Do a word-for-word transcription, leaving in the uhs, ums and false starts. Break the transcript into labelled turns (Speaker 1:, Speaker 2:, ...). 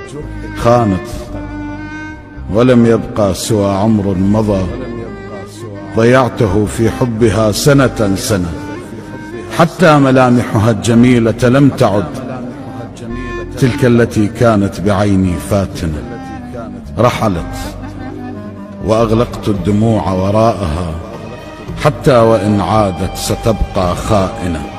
Speaker 1: خانت ولم يبقى سوى عمر مضى، ضيعته في حبها سنة سنة، حتى ملامحها الجميلة لم تعد تلك التي كانت بعيني فاتنة. رحلت وأغلقت الدموع وراءها، حتى وإن عادت ستبقى خائنة.